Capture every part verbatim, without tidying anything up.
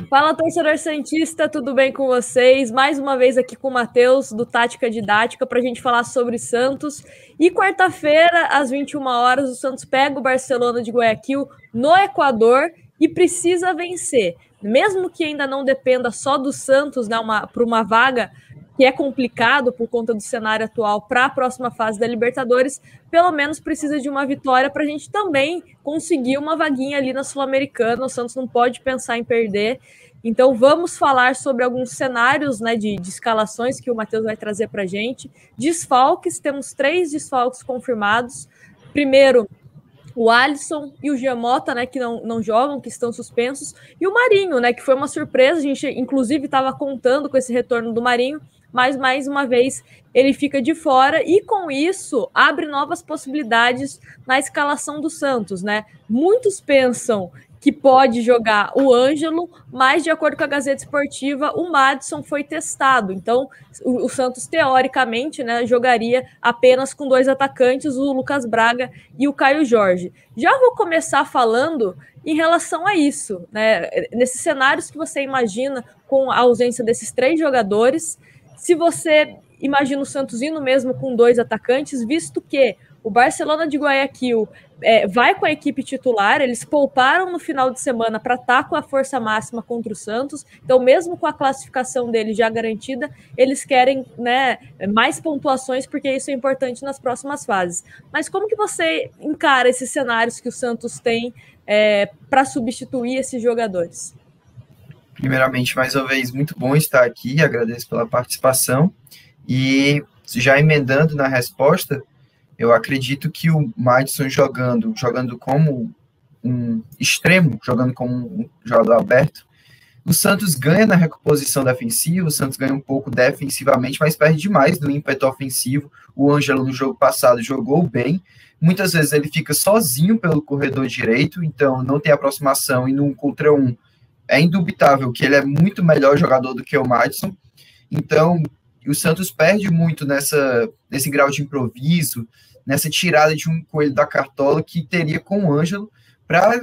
Fala, torcedor santista, tudo bem com vocês? Mais uma vez aqui com o Matheus, do Tática Didática, para a gente falar sobre Santos. E quarta-feira, às vinte e uma horas, o Santos pega o Barcelona de Guayaquil no Equador e precisa vencer. Mesmo que ainda não dependa só do Santos, né, para uma vaga que é complicado por conta do cenário atual para a próxima fase da Libertadores, pelo menos precisa de uma vitória para a gente também conseguir uma vaguinha ali na Sul-Americana. O Santos não pode pensar em perder. Então vamos falar sobre alguns cenários, né, de, de escalações que o Matheus vai trazer para a gente. Desfalques, temos três desfalques confirmados. Primeiro, o Alisson e o Giamota, né, que não, não jogam, que estão suspensos, e o Marinho, né, que foi uma surpresa. A gente inclusive estava contando com esse retorno do Marinho, mas mais uma vez ele fica de fora, e com isso abre novas possibilidades na escalação do Santos, né? Muitos pensam que pode jogar o Ângelo, mas de acordo com a Gazeta Esportiva, o Madison foi testado. Então, o, o Santos, teoricamente, né, jogaria apenas com dois atacantes, o Lucas Braga e o Caio Jorge. Já vou começar falando em relação a isso, né? Nesses cenários que você imagina com a ausência desses três jogadores, se você imagina o Santos indo mesmo com dois atacantes, visto que o Barcelona de Guayaquil é, vai com a equipe titular, eles pouparam no final de semana para estar com a força máxima contra o Santos, então mesmo com a classificação deles já garantida, eles querem, né, mais pontuações, porque isso é importante nas próximas fases. Mas como que você encara esses cenários que o Santos tem é, para substituir esses jogadores? Primeiramente, mais uma vez, muito bom estar aqui, agradeço pela participação, e já emendando na resposta, eu acredito que o Madison jogando, jogando como um extremo, jogando como um jogador aberto, o Santos ganha na recomposição defensiva, o Santos ganha um pouco defensivamente, mas perde demais no ímpeto ofensivo. O Ângelo no jogo passado jogou bem, muitas vezes ele fica sozinho pelo corredor direito, então não tem aproximação, e num contra um é indubitável que ele é muito melhor jogador do que o Madison. Então o Santos perde muito nessa, nesse grau de improviso, nessa tirada de um coelho da cartola que teria com o Ângelo para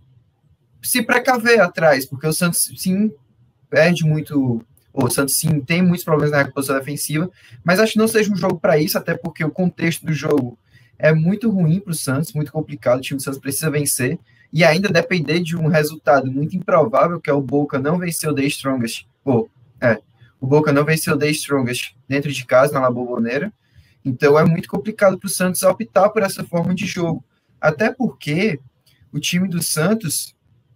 se precaver atrás, porque o Santos sim perde muito, ou o Santos sim tem muitos problemas na reposição defensiva, mas acho que não seja um jogo para isso, até porque o contexto do jogo é muito ruim para o Santos, muito complicado, o time do Santos precisa vencer, e ainda depender de um resultado muito improvável, que é o Boca não vencer o The Strongest, pô, é, o Boca não venceu o The Strongest dentro de casa, na La Bombonera. Então é muito complicado para o Santos optar por essa forma de jogo. Até porque o time do Santos,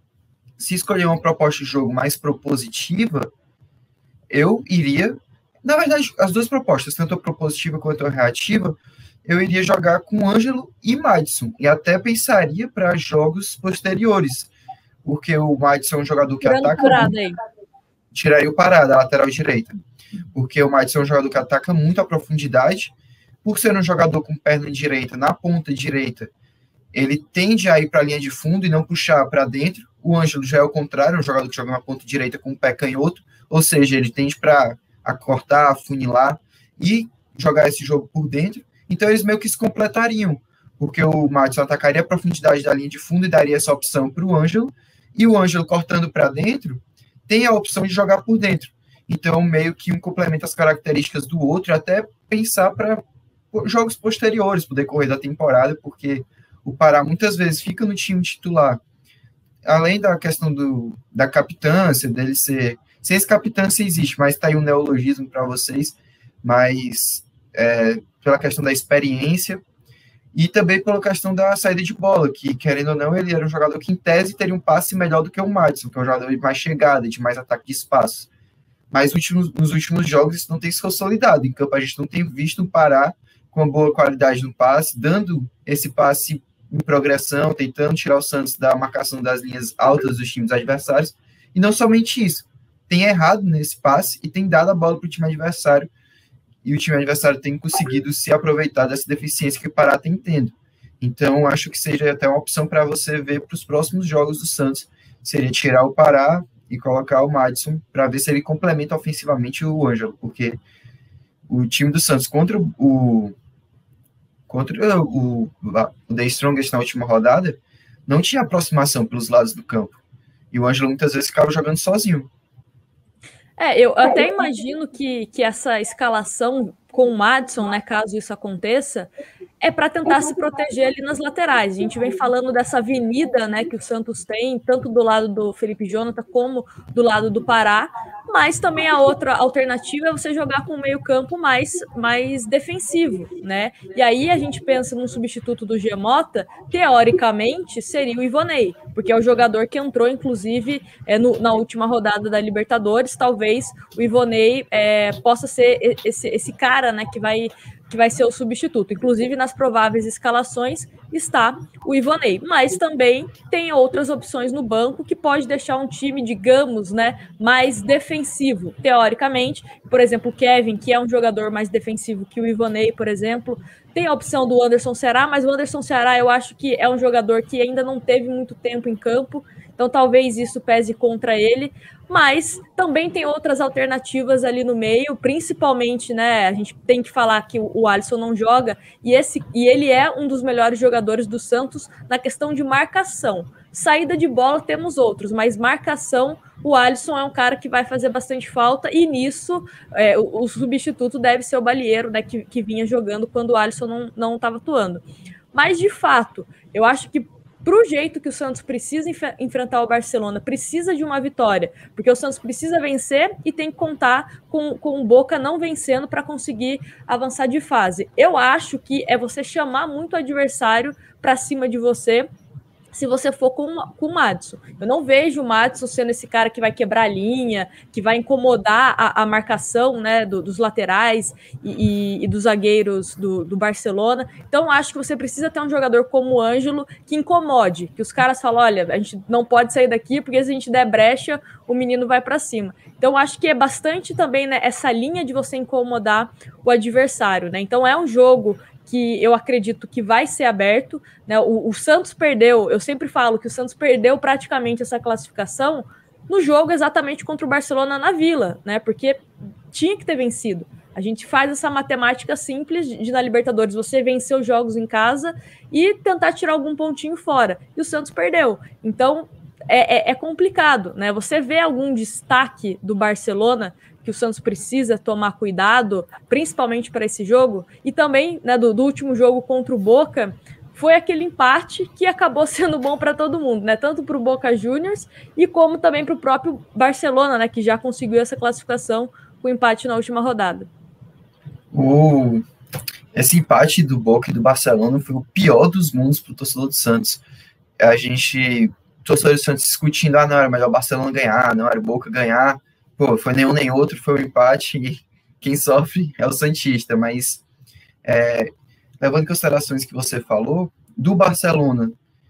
se escolher uma proposta de jogo mais propositiva, eu iria... Na verdade, as duas propostas, tanto a propositiva quanto a reativa, eu iria jogar com Ângelo e Madison. E até pensaria para jogos posteriores. Porque o Madison é um jogador que Tirando ataca... Parada aí. Tiraria o Parada, a lateral direita. Porque o Madison é um jogador que ataca muito a profundidade. Por ser um jogador com perna direita, na ponta direita, ele tende a ir para a linha de fundo e não puxar para dentro. O Ângelo já é o contrário, é um jogador que joga na ponta direita com o pé canhoto, ou seja, ele tende para acortar, afunilar e jogar esse jogo por dentro. Então eles meio que se completariam, porque o Madison atacaria a profundidade da linha de fundo e daria essa opção para o Ângelo, e o Ângelo cortando para dentro tem a opção de jogar por dentro. Então meio que um complementa as características do outro, até pensar para jogos posteriores, poder correr da temporada, porque o Pará muitas vezes fica no time titular, além da questão do, da capitância, dele ser... Sem esse capitância existe, mas está aí um neologismo para vocês, mas é, pela questão da experiência e também pela questão da saída de bola, que, querendo ou não, ele era um jogador que, em tese, teria um passe melhor do que o Madison, que é um jogador de mais chegada, de mais ataque de espaço. Mas últimos, nos últimos jogos isso não tem se consolidado. Em campo a gente não tem visto um Pará com uma boa qualidade no passe, dando esse passe em progressão, tentando tirar o Santos da marcação das linhas altas dos times adversários, e não somente isso, tem errado nesse passe e tem dado a bola para o time adversário, e o time adversário tem conseguido se aproveitar dessa deficiência que o Pará tem tendo. Então, acho que seja até uma opção para você ver para os próximos jogos do Santos, seria tirar o Pará e colocar o Madison, para ver se ele complementa ofensivamente o Ângelo, porque o time do Santos contra o contra o, o The Strongest na última rodada, não tinha aproximação pelos lados do campo. E o Ângelo muitas vezes ficava jogando sozinho. É, eu até imagino que, que essa escalação com o Maddison, né, caso isso aconteça, é para tentar se proteger ali nas laterais. A gente vem falando dessa avenida, né, que o Santos tem, tanto do lado do Felipe Jonathan como do lado do Pará, mas também a outra alternativa é você jogar com um meio-campo mais, mais defensivo, né? E aí a gente pensa num substituto do Gemota, teoricamente seria o Ivonei, porque é o jogador que entrou, inclusive, é, no, na última rodada da Libertadores. Talvez o Ivonei é, possa ser esse, esse cara, né, que vai que vai ser o substituto. Inclusive, nas prováveis escalações está o Ivonei, mas também tem outras opções no banco que pode deixar um time, digamos, né, mais defensivo, teoricamente. Por exemplo, o Kevin, que é um jogador mais defensivo que o Ivonei, por exemplo. Tem a opção do Anderson Ceará, mas o Anderson Ceará eu acho que é um jogador que ainda não teve muito tempo em campo, então talvez isso pese contra ele, mas também tem outras alternativas ali no meio, principalmente, né, a gente tem que falar que o Alisson não joga, e, esse, e ele é um dos melhores jogadores do Santos na questão de marcação. Saída de bola temos outros, mas marcação, o Alisson é um cara que vai fazer bastante falta, e nisso é, o, o substituto deve ser o Balieiro, né, que, que vinha jogando quando o Alisson não estava atuando. Mas, de fato, eu acho que para o jeito que o Santos precisa enf enfrentar o Barcelona, precisa de uma vitória, porque o Santos precisa vencer e tem que contar com, com o Boca não vencendo para conseguir avançar de fase. Eu acho que é você chamar muito o adversário para cima de você, se você for com, com o Maddison. Eu não vejo o Maddison sendo esse cara que vai quebrar a linha, que vai incomodar a, a marcação, né, do, dos laterais e, e, e dos zagueiros do, do Barcelona. Então, acho que você precisa ter um jogador como o Ângelo que incomode, que os caras falam, olha, a gente não pode sair daqui, porque se a gente der brecha, o menino vai para cima. Então, acho que é bastante também, né, essa linha de você incomodar o adversário, né? Então, é um jogo que eu acredito que vai ser aberto, né? O, o Santos perdeu, eu sempre falo que o Santos perdeu praticamente essa classificação no jogo exatamente contra o Barcelona na Vila, né? Porque tinha que ter vencido. A gente faz essa matemática simples de, de na Libertadores você vencer os jogos em casa e tentar tirar algum pontinho fora. E o Santos perdeu. Então é, é, é complicado, né? Você vê algum destaque do Barcelona que o Santos precisa tomar cuidado, principalmente para esse jogo, e também, né, do, do último jogo contra o Boca, foi aquele empate que acabou sendo bom para todo mundo, né? Tanto para o Boca Juniors e como também para o próprio Barcelona, né, que já conseguiu essa classificação com o empate na última rodada. O... Esse empate do Boca e do Barcelona foi o pior dos mundos para o torcedor do Santos. A gente, torcedor do Santos discutindo, ah, não, era melhor o Barcelona ganhar, não era o Boca ganhar. Pô, foi nenhum nem outro, foi um empate e quem sofre é o Santista, mas é, levando em considerações que você falou, do Barcelona,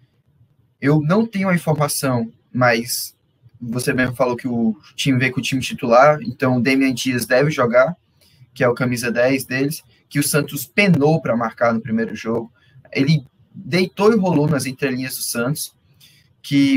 eu não tenho a informação, mas você mesmo falou que o time veio com o time titular, então o Damian Dias deve jogar, que é o camisa dez deles, que o Santos penou para marcar no primeiro jogo, ele deitou e rolou nas entrelinhas do Santos, que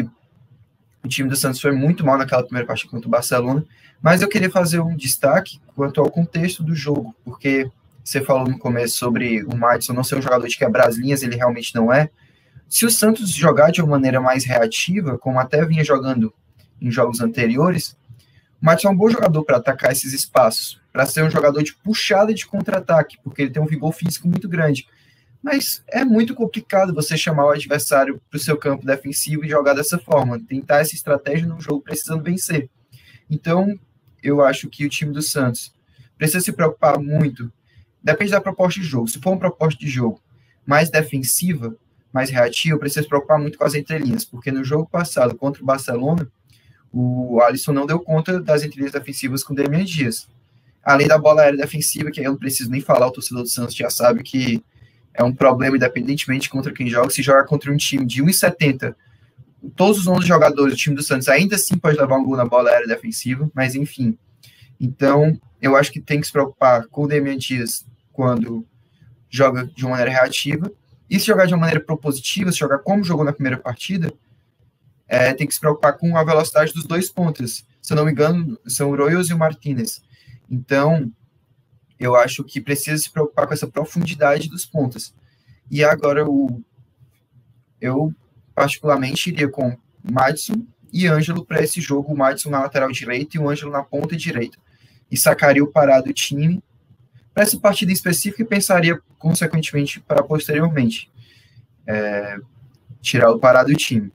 o time do Santos foi muito mal naquela primeira partida contra o Barcelona, mas eu queria fazer um destaque quanto ao contexto do jogo, porque você falou no começo sobre o Maddison não ser um jogador de quebrar as linhas, ele realmente não é. Se o Santos jogar de uma maneira mais reativa, como até vinha jogando em jogos anteriores, o Maddison é um bom jogador para atacar esses espaços, para ser um jogador de puxada de contra-ataque, porque ele tem um vigor físico muito grande. Mas é muito complicado você chamar o adversário para o seu campo defensivo e jogar dessa forma, tentar essa estratégia num jogo precisando vencer. Então, eu acho que o time do Santos precisa se preocupar muito, depende da proposta de jogo. Se for uma proposta de jogo mais defensiva, mais reativa, precisa se preocupar muito com as entrelinhas, porque no jogo passado contra o Barcelona, o Alisson não deu conta das entrelinhas defensivas com o Damian Dias. Além da bola aérea defensiva, que eu não preciso nem falar, o torcedor do Santos já sabe que é um problema, independentemente contra quem joga. Se jogar contra um time de um e setenta, todos os onze jogadores do time do Santos ainda assim pode levar um gol na bola aérea defensiva, mas enfim. Então, eu acho que tem que se preocupar com o Damian Dias quando joga de uma maneira reativa, e se jogar de uma maneira propositiva, se jogar como jogou na primeira partida, é, tem que se preocupar com a velocidade dos dois pontas. Se eu não me engano, são o Royals e o Martínez. Então, eu acho que precisa se preocupar com essa profundidade dos pontas. E agora, o, eu particularmente iria com Maddison e Ângelo para esse jogo, o Madison na lateral direita e o Ângelo na ponta direita. E sacaria o Pará do time para essa partida específica e pensaria, consequentemente, para posteriormente é, tirar o Pará do time.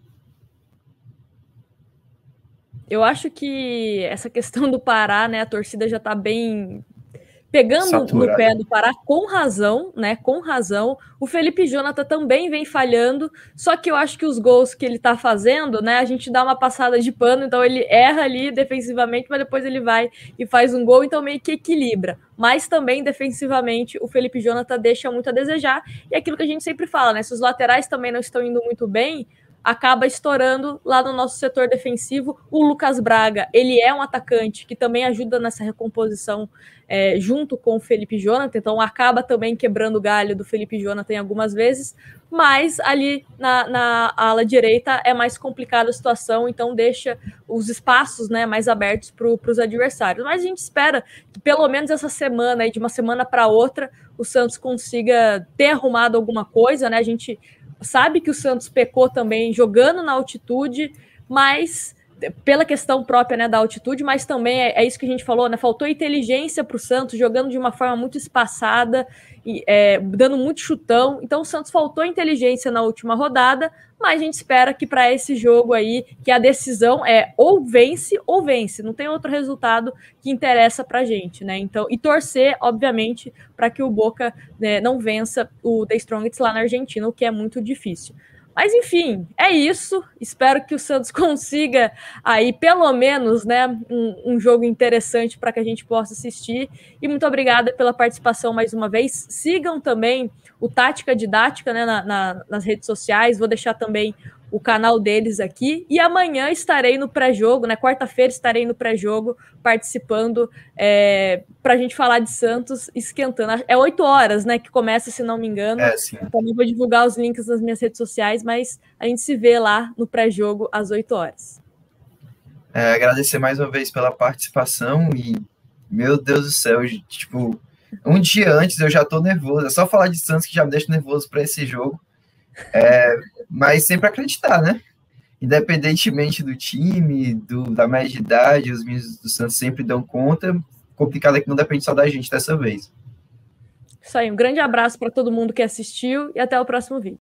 Eu acho que essa questão do Pará, né, a torcida já está bem pegando Saturado. No pé do Pará, com razão, né? Com razão. O Felipe Jonathan também vem falhando, só que eu acho que os gols que ele tá fazendo, né? A gente dá uma passada de pano, então ele erra ali defensivamente, mas depois ele vai e faz um gol, então meio que equilibra. Mas também defensivamente o Felipe Jonathan deixa muito a desejar, e é aquilo que a gente sempre fala, né? Se os laterais também não estão indo muito bem, acaba estourando lá no nosso setor defensivo. O Lucas Braga, ele é um atacante que também ajuda nessa recomposição é, junto com o Felipe Jonathan, então acaba também quebrando o galho do Felipe Jonathan algumas vezes, mas ali na, na ala direita é mais complicada a situação, então deixa os espaços, né, mais abertos para os adversários. Mas a gente espera que pelo menos essa semana, aí, de uma semana para outra, o Santos consiga ter arrumado alguma coisa, né? A gente sabe que o Santos pecou também jogando na altitude, mas pela questão própria, né, da altitude, mas também é, é isso que a gente falou, né? Faltou inteligência para o Santos, jogando de uma forma muito espaçada, e, é, dando muito chutão. Então o Santos faltou inteligência na última rodada, mas a gente espera que para esse jogo aí, que a decisão é ou vence ou vence, não tem outro resultado que interessa para a gente, né? Então, e torcer, obviamente, para que o Boca, né, não vença o The Strongest lá na Argentina, o que é muito difícil. Mas, enfim, é isso. Espero que o Santos consiga aí, pelo menos, né, um, um jogo interessante para que a gente possa assistir. E muito obrigada pela participação mais uma vez. Sigam também o Tática Didática, né, na, na, nas redes sociais. Vou deixar também o canal deles aqui. E amanhã estarei no pré-jogo, né? Quarta-feira estarei no pré-jogo participando é, para a gente falar de Santos esquentando. É oito horas, né, que começa, se não me engano. É, sim. Também vou divulgar os links nas minhas redes sociais, mas a gente se vê lá no pré-jogo às oito horas. É, agradecer mais uma vez pela participação e, meu Deus do céu, tipo, um dia antes eu já tô nervoso. É só falar de Santos que já me deixa nervoso para esse jogo. É, mas sempre acreditar, né? Independentemente do time, do, da média de idade, os meninos do Santos sempre dão conta. Complicado é que não depende só da gente dessa vez. Isso aí, um grande abraço para todo mundo que assistiu e até o próximo vídeo.